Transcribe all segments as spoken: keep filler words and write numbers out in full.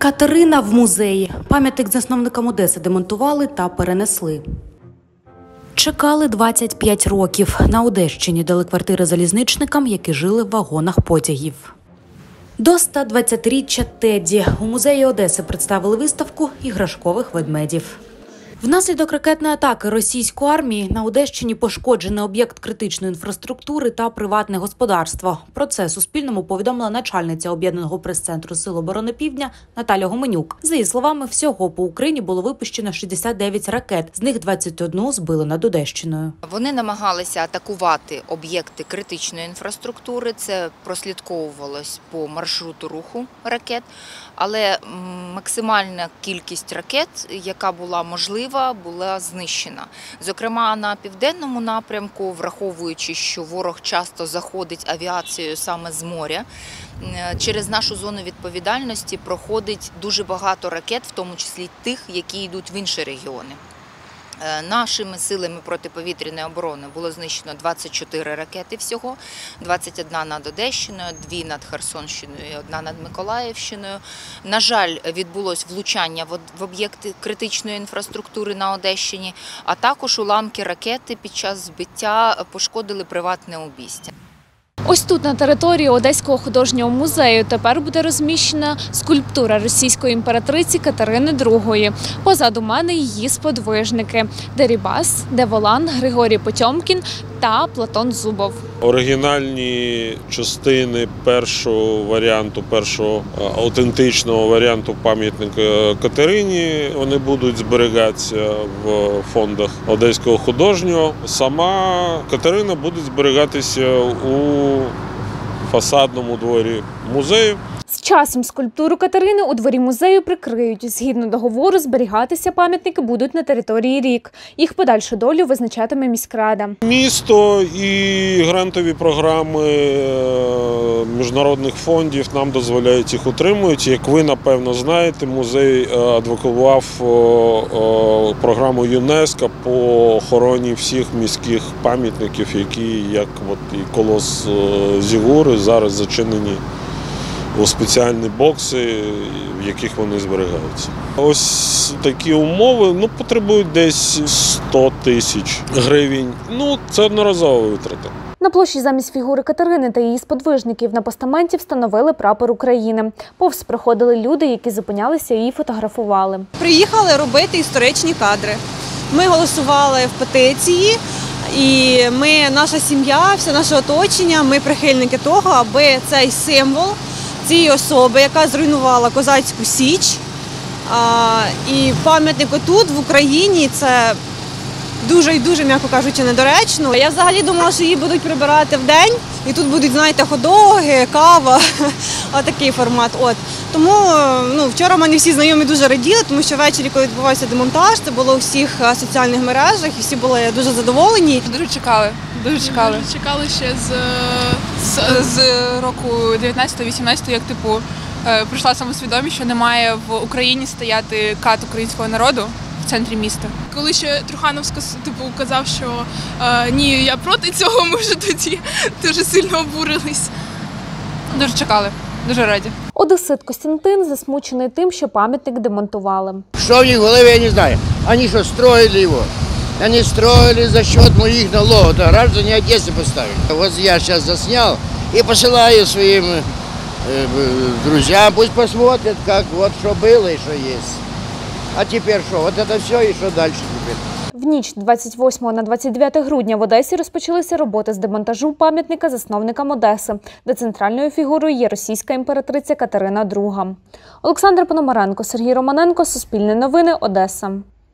Катерина в музеї. Пам'ятник засновникам Одеси демонтували та перенесли. Чекали двадцять п'ять років. На Одещині дали квартири залізничникам, які жили в вагонах потягів. До ста двадцятиріччя Тедді. У музеї Одеси представили виставку іграшкових ведмедів. Внаслідок ракетної атаки російської армії на Одещині пошкоджений об'єкт критичної інфраструктури та приватне господарство. Про це Суспільному повідомила начальниця Об'єднаного прес-центру Сил оборони Півдня Наталя Гуменюк. За її словами, всього по Україні було випущено шістдесят дев'ять ракет, з них двадцять одну збили над Одещиною. Вони намагалися атакувати об'єкти критичної інфраструктури, це прослідковувалось по маршруту руху ракет, але максимальна кількість ракет, яка була можлива, була знищена. Зокрема, на південному напрямку, враховуючи, що ворог часто заходить авіацією саме з моря, через нашу зону відповідальності проходить дуже багато ракет, в тому числі тих, які йдуть в інші регіони. Нашими силами протиповітряної оборони було знищено двадцять чотири ракети всього, двадцять одна над Одещиною, дві над Херсонщиною і одна над Миколаївщиною. На жаль, відбулось влучання в об'єкти критичної інфраструктури на Одещині, а також уламки ракети під час збиття пошкодили приватне обійстя. Ось тут, на території Одеського художнього музею, тепер буде розміщена скульптура російської імператриці Катерини другої. Позаду мене її сподвижники – Дерибас, Деволан, Григорій Потьомкін та Платон Зубов. Оригінальні частини першого варіанту, першого аутентичного варіанту пам'ятника Катерині, вони будуть зберігатися в фондах Одеського художнього. Сама Катерина буде зберігатися у фасадному дворі музею. З часом скульптуру Катерини у дворі музею прикриють. Згідно договору, зберігатися пам'ятники будуть на території рік. Їх подальшу долю визначатиме міськрада. Місто і грантові програми міжнародних фондів нам дозволяють їх утримувати. Як ви, напевно, знаєте, музей адвокував програму ЮНЕСКО по охороні всіх міських пам'ятників, які, як от і колос Зігури, зараз зачинені у спеціальні бокси, в яких вони зберігаються. Ось такі умови ну, потребують десь сто тисяч гривень. Ну, це одноразова витрата. На площі замість фігури Катерини та її сподвижників на постаменті встановили прапор України. Повз проходили люди, які зупинялися і фотографували. Приїхали робити історичні кадри. Ми голосували в петиції. І ми, наша сім'я, все наше оточення, ми прихильники того, аби цей символ цієї особи, яка зруйнувала Козацьку Січ, і пам'ятник отут, в Україні, це дуже і дуже, м'яко кажучи, недоречно. Я взагалі думала, що її будуть прибирати вдень, і тут будуть, знаєте, хот-доги, кава, отакий формат. От. Тому ну, вчора в мене всі знайомі дуже раділи, тому що ввечері, коли відбувався демонтаж, це було у всіх соціальних мережах, і всі були дуже задоволені. Дуже чекали, дуже чекали. Дуже чекали ще з, з, з року дев'ятнадцятого-вісімнадцятого, як типу прийшла самосвідомість, що не має в Україні стояти кат українського народу в центрі міста. Коли ще Труханов типу, казав, що е, ні, я проти цього, ми вже тоді дуже сильно обурились. Дуже чекали, дуже раді. Одесит Костянтин засмучений тим, що пам'ятник демонтували. Що в них в голові, я не знаю. Вони що, строїли його? Вони строїли за счет моїх налогів, да, граждане Одеси поставили. Ось я зараз засняв і посилаю своїм э, друзьям, пусть посмотрят, как, вот, що було і що є. А тепер що? От це все і що далі тепер? В ніч двадцять восьмого на двадцять дев'яте грудня в Одесі розпочалися роботи з демонтажу пам'ятника засновникам Одеси, де центральною фігурою є російська імператриця Катерина друга. Олександр Пономаренко, Сергій Романенко, Суспільне новини, Одеса.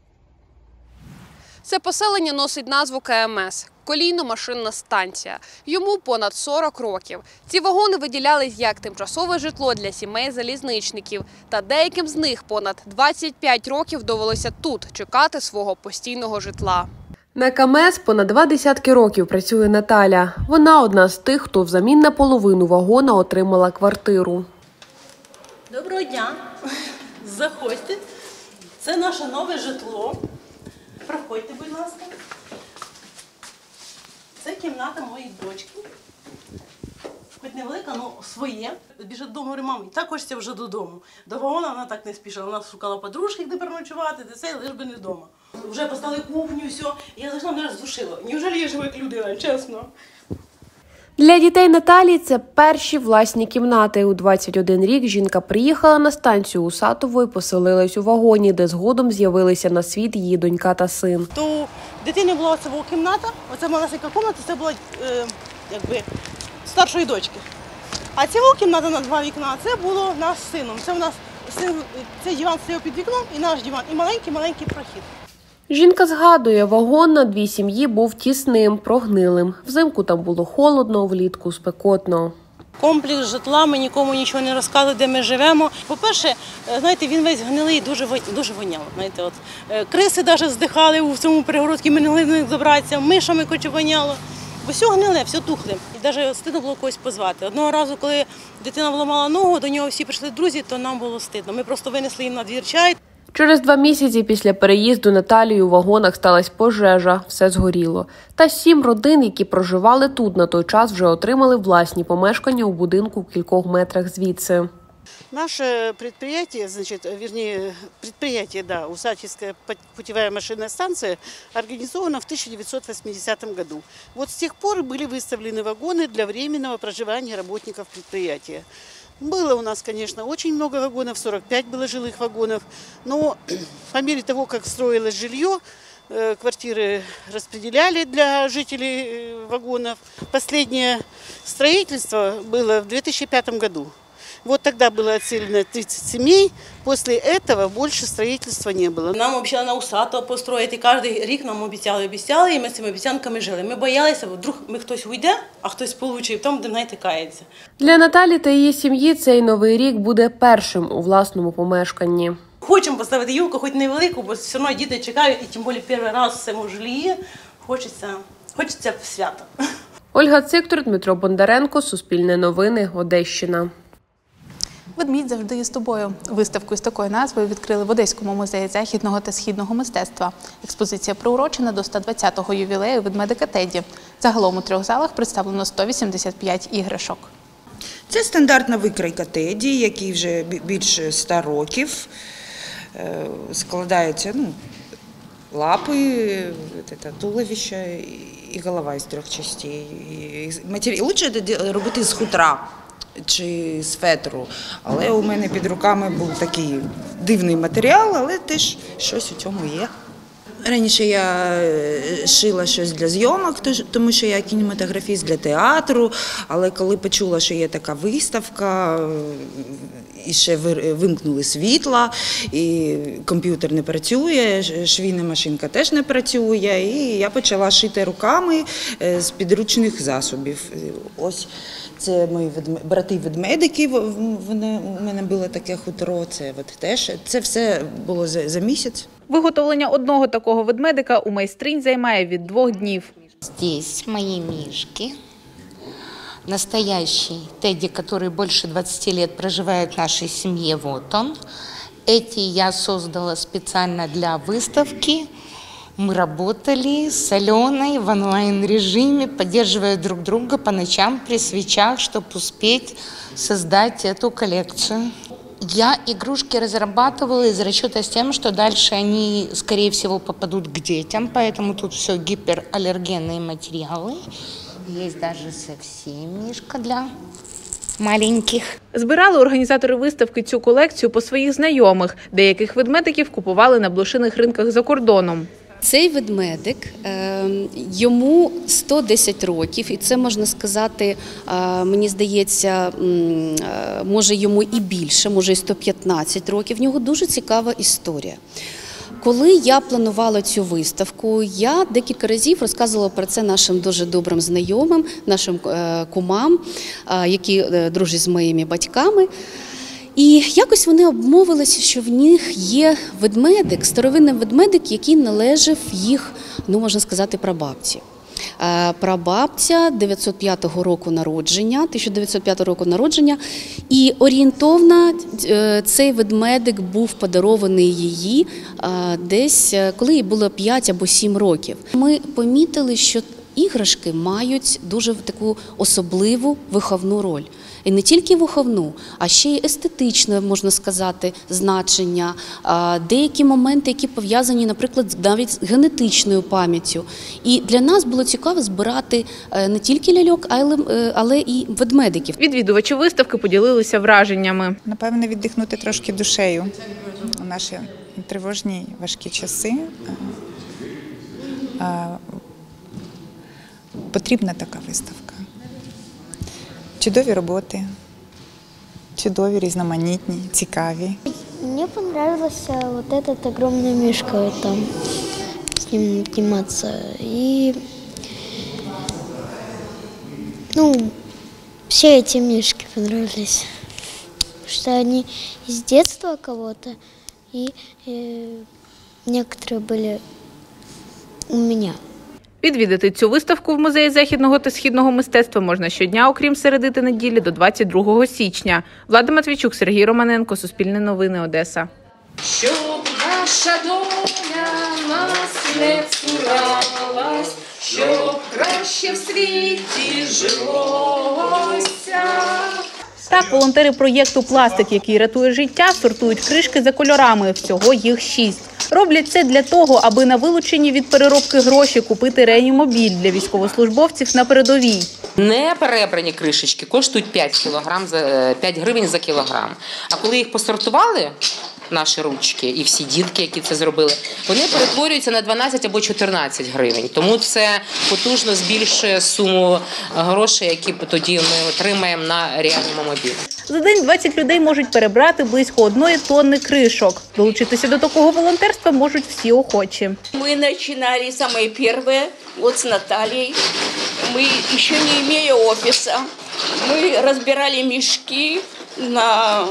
Це поселення носить назву Ка Ем Ес – колійно-машинна станція. Йому понад сорок років. Ці вагони виділялись як тимчасове житло для сімей залізничників. Та деяким з них понад двадцять п'ять років довелося тут чекати свого постійного житла. На Ка Ем Ес понад два десятки років працює Наталя. Вона одна з тих, хто взамін на половину вагона отримала квартиру. Доброго дня. Заходьте. Це наше нове житло. Проходьте, будь ласка. Це кімната моєї дочки. Хоч невелика, але своє. Біжить додому, говорить, мам, і так хочеться вже додому. До вагона вона так не спішила. Вона шукала подружки, де переночувати, де це, лиш би не вдома. Вже поставили кухню, все. І я зайшла, мене роздушила. Неужели я живу як людина, чесно? Для дітей Наталії це перші власні кімнати. У двадцять один рік жінка приїхала на станцію у Сатово і поселилась у вагоні, де згодом з'явилися на світ її донька та син. То у дитини була оця кімната, оця маленька кімната, це була е, якби старшої дочки. А ця кімната на два вікна, це було наш з сином. Це у нас син, цей диван стояв під вікном і наш диван, і маленький-маленький прохід. Жінка згадує, вагон на дві сім'ї був тісним, прогнилим. Взимку там було холодно, влітку спекотно. Комплекс житла, ми нікому нічого не розказали, де ми живемо. По-перше, знаєте, він весь гнилий, дуже, дуже воняв. Знаєте, от, криси навіть здихали у цьому перегородці, ми не могли до них забратися, мишами коче воняло. Бо все гниле, все тухле. І навіть стидно було когось позвати. Одного разу, коли дитина вламала ногу, до нього всі прийшли друзі, то нам було стидно. Ми просто винесли їм на двір чай. Через два місяці після переїзду Наталії у вагонах сталася пожежа, все згоріло. Та сім родин, які проживали тут на той час, вже отримали власні помешкання у будинку в кількох метрах звідси. Наше предприятие, значит, вернее, предприятие, да, Усачевская путевая машинная станция, организовано в тысяча девятьсот восьмидесятом году. Вот с тех пор были выставлены вагоны для временного проживания работников предприятия. Было у нас, конечно, очень много вагонов, сорок пять было жилых вагонов, но по мере того, как строилось жилье, квартиры распределяли для жителей вагонов. Последнее строительство было в две тысячи пятом году. Вот тогда было отселено тридцать семей, после этого больше строительства не было. Нам обіцяли на Усатово построїти, кожен рік нам обіцяли, обіцяли, і ми з цими обіцянками жили. Ми боялися, вдруг ми хтось уйде, а хтось получить, там, де знаєте, кається. Для Наталі та її сім'ї цей новий рік буде першим у власному помешканні. Хочемо поставити юлку, хоч невелику, бо все одно діти чекають, і тим більше перший раз в цьому житлі хочеться, хочеться свято. Ольга Циктор, Дмитро Бондаренко, Суспільне новини, Одещина. «Ведмідь завжди є з тобою». Виставку з такою назвою відкрили в Одеському музеї західного та східного мистецтва. Експозиція приурочена до ста двадцятого ювілею ведмедика Тедді. Загалом у трьох залах представлено сто вісімдесят п'ять іграшок. Це стандартна викройка Тедді, який вже більше ста років. Складається ну, лапи, туловище і голова із трьох частей. Лучше робити з хутра чи з фетру, але у мене під руками був такий дивний матеріал, але теж щось у цьому є. Раніше я шила щось для зйомок, тому що я кінематографіст для театру, але коли почула, що є така виставка, і ще вимкнули світла, і комп'ютер не працює, швійна машинка теж не працює, і я почала шити руками з підручних засобів. Ось це мої брати-ведмедики, у мене було таке хутро, це от теж, це все було за, за місяць. Виготовлення одного такого ведмедика у майстринь займає від двох днів. Здесь мои мишки. Настоящий Тедди, который больше двадцати лет проживает в нашей семье, вот он. Эти я создала специально для выставки. Мы работали с Аленой в онлайн-режиме, поддерживая друг друга по ночам при свечах, чтобы успеть создать эту коллекцию. Я игрушки разрабатывала из расчета с тем, что дальше они, скорее всего, попадут к детям, поэтому тут все гипераллергенные материалы. Есть даже совсем мишка для маленьких. Збирали організатори виставки цю колекцію по своїх знайомих. Деяких ведмедиків купували на блошиних ринках за кордоном. Цей ведмедик, йому сто десять років, і це, можна сказати, мені здається, може йому і більше, може і сто п'ятнадцять років. В нього дуже цікава історія. Коли я планувала цю виставку, я декілька разів розказувала про це нашим дуже добрим знайомим, нашим кумам, які дружать з моїми батьками. І якось вони обмовилися, що в них є ведмедик, старовинний ведмедик, який належав їх, ну, можна сказати, прабабці. Прабабця дев'ятсот п'ятого року народження, тисяча дев'ятсот п'ятого року народження, і орієнтовно цей ведмедик був подарований її десь, коли їй було п'ять або сім років. Ми помітили, що іграшки мають дуже таку особливу виховну роль. І не тільки виховну, а ще й естетичне, можна сказати, значення, деякі моменти, які пов'язані, наприклад, навіть з генетичною пам'яттю. І для нас було цікаво збирати не тільки ляльок, але і ведмедиків. Відвідувачі виставки поділилися враженнями. Напевне, віддихнути трошки душею у наші тривожні, важкі часи. Потрібна така виставка. Чудові роботи, чудові, різноманітні, цікаві. Мені понравился вот этот огромный мишка, там, с ним сниматься. И, ну, все эти мишки понравились, потому что они из детства кого-то, и э, некоторые были у меня. Відвідати цю виставку в Музеї західного та східного мистецтва можна щодня, окрім середи та неділі, до двадцять другого січня. Влада Матвійчук, Сергій Романенко, Суспільне новини, Одеса. Щоб наша доля нас не цуралась, щоб краще в світі жилося. Так, волонтери проєкту «Пластик, який рятує життя» сортують кришки за кольорами. Всього їх шість. Роблять це для того, аби на вилучені від переробки гроші купити реанімобіль для військовослужбовців на передовій. Не перебрані кришечки коштують п'ять кілограм, п'ять гривень за кілограм. А коли їх посортували, наші ручки і всі дітки, які це зробили, вони перетворюються на дванадцять або чотирнадцять гривень. Тому це потужно збільшує суму грошей, які тоді ми отримаємо на реанімобіль. За день двадцять людей можуть перебрати близько одної тонни кришок. Долучитися до такого волонтерства можуть всі охочі. Ми починали саме перше, от з Наталією. Ми ще не маємо офісу. Ми розбирали мішки на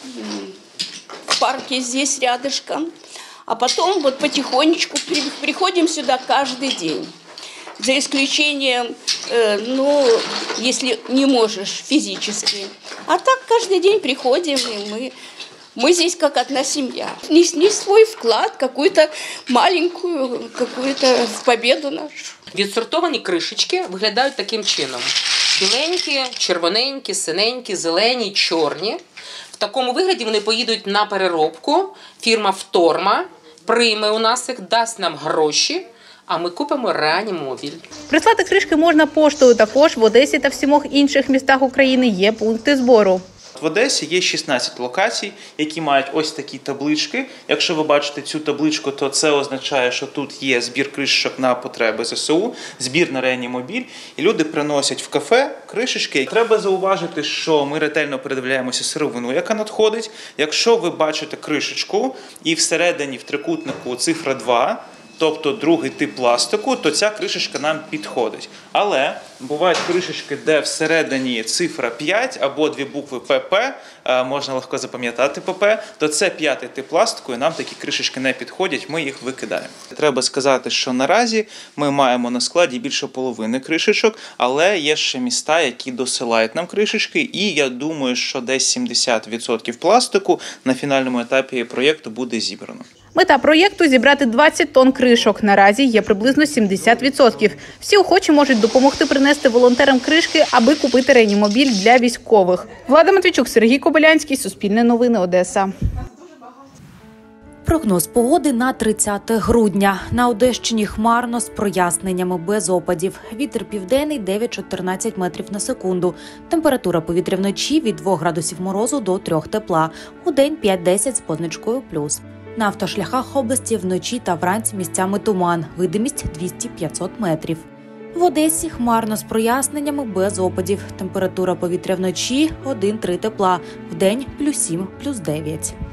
в парке здесь рядышком. А потом вот потихонечку приходим сюда каждый день. За исключением, э, ну, если не можешь физически. А так каждый день приходим, и мы, мы здесь как одна семья. Несли свой вклад, какую-то маленькую, какую-то в победу нашу. Відсортовані кришечки виглядають таким чином. Біленькі, червоненькі, синенькі, зелені, чорні. В такому вигляді вони поїдуть на переробку. Фірма «Вторма» прийме у нас їх, дасть нам гроші, а ми купимо реанімобіль. Прислати кришки можна поштою. Також в Одесі та в сімох інших містах України є пункти збору. В Одесі є шістнадцять локацій, які мають ось такі таблички. Якщо ви бачите цю табличку, то це означає, що тут є збір кришечок на потреби ЗСУ, збір на реанімобіль, і люди приносять в кафе кришечки. Треба зауважити, що ми ретельно передивляємося сировину, яка надходить. Якщо ви бачите кришечку і всередині в трикутнику цифра два, тобто другий тип пластику, то ця кришечка нам підходить. Але бувають кришечки, де всередині цифра п'ять або дві букви ПП, можна легко запам'ятати ПП, то це п'ятий тип пластику, і нам такі кришечки не підходять, ми їх викидаємо. Треба сказати, що наразі ми маємо на складі більше половини кришечок, але є ще міста, які досилають нам кришечки, і я думаю, що десь сімдесят відсотків пластику на фінальному етапі проєкту буде зібрано. Мета проєкту – зібрати двадцять тонн кришок. Наразі є приблизно сімдесят відсотків. Всі охочі можуть допомогти принести волонтерам кришки, аби купити реанімобіль для військових. Влада Матвійчук, Сергій Кобилянський, Суспільне новини, Одеса. Прогноз погоди на тридцяте грудня. На Одещині хмарно з проясненнями, без опадів. Вітер південний дев'ять-чотирнадцять метрів на секунду. Температура повітря вночі від двох градусів морозу до трьох тепла. Удень п'ять-десять з позначкою плюс. На автошляхах області вночі та вранці місцями туман. Видимість двісті-п'ятсот метрів. В Одесі хмарно з проясненнями, без опадів. Температура повітря вночі один-три тепла. Вдень плюс сім, плюс дев'ять.